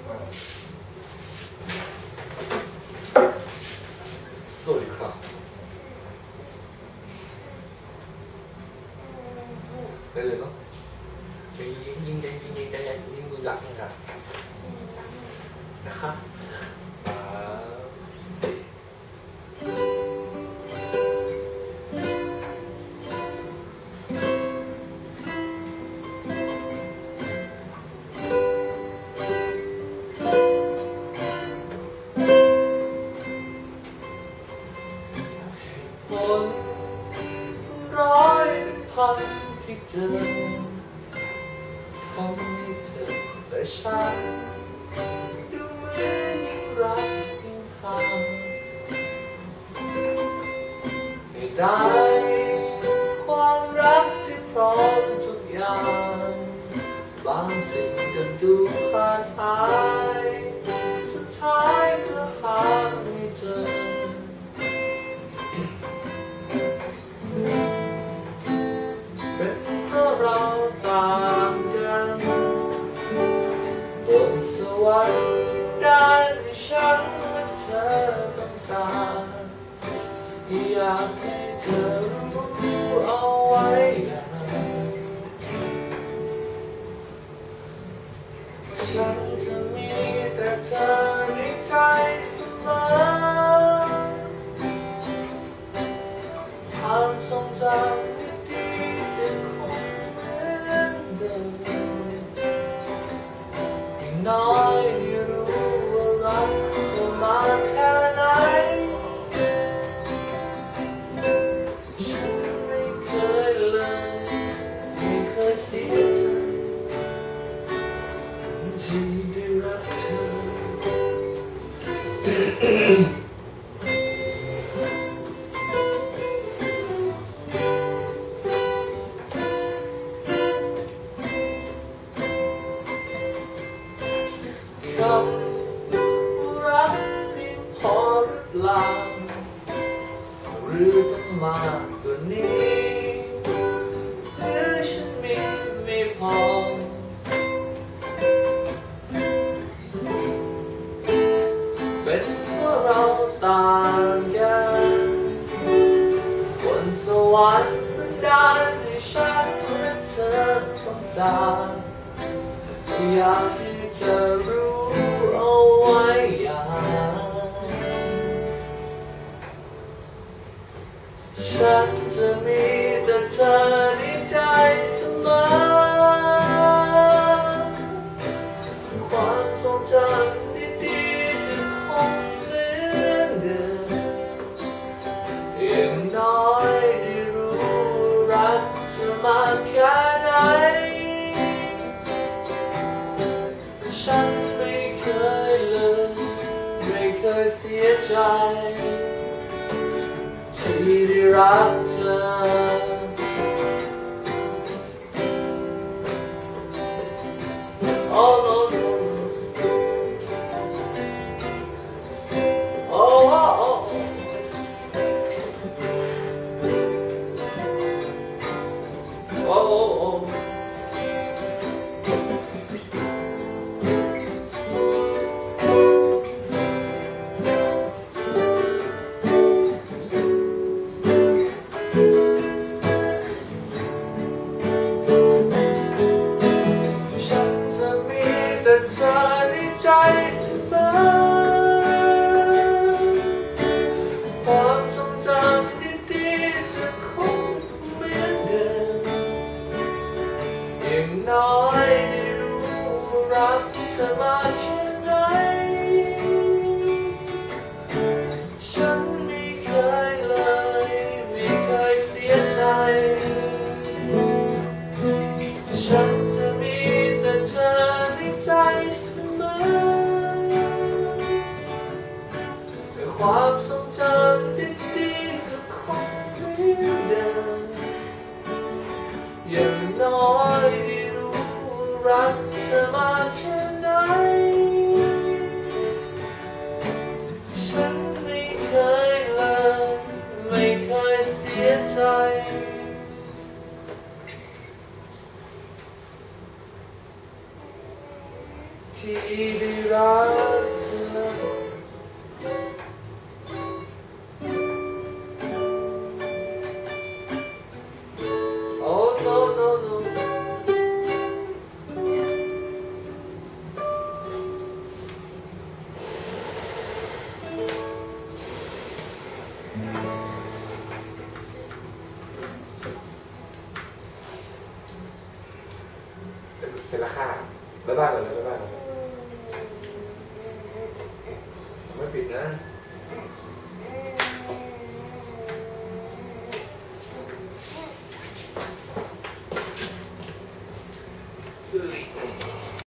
สวัสดีครับได้เลยเนาะยิงใจเย็นยิงมือหลังนะครับนะครับที่เจอทำให้เธอและฉันดูเหมือนยิ่งรักยิ่งห่างไม่ได้ความรักที่พร้อมทุกอย่างบางสิ่งก็ดูขาดหายสุดท้ายก็หาไม่เจอเราต่างกันบนสวรรค์ด้านที่ฉันและเธอต้องการอยากให้เธอรู้เอาไว้ฉันจะมีแต่เธอในใจเสมอความทรงจำดีๆจะคงน้อยไม่รู้ว่ารักเธอมากแค่ไหนฉันไม่เคยเลยไม่เคยเสียใจที่ได้รักเธอรักเพียงพอหรือเปล่าหรือต้องมากกว่านี้หรือฉันมีไม่พอเป็นเพราะเราต่างกันบนสวรรค์บันดาลให้ฉันและเธอต้องจากอยากให้เธอรู้เอาไว้ฉันจะมีแต่เธอในใจเสมอความทรงจำดีๆจะคงเหมือนเดิมอย่างน้อยได้รู้รักเธอมากแค่ไหนฉันไม่เคยเลยไม่เคยเสียใจที่ได้รักเธอโอ้โอ้โอ้โอ้โอ้โอ้เธอในใจเสมอความทรงจำดีๆจะคงเหมือนเดิมอย่างน้อยได้รู้รักเธอมากแค่ไหนฉันไม่เคยเลยไม่เคยเสียใจฉันจะมีแต่เธอในใจเสมอความทรงจำดีๆก็คงเหมือนเดิมอย่างน้อยได้รู้รักเธอมากแค่ไหนฉันไม่เคยเลยไม่เคยเสียใจทที่ได้รักเธอโอ้ no no no เสร็จแล้วค่ะบ๊ายบายก่อนเลยบ๊ายบายก่อนเลยไม่ปิดนะ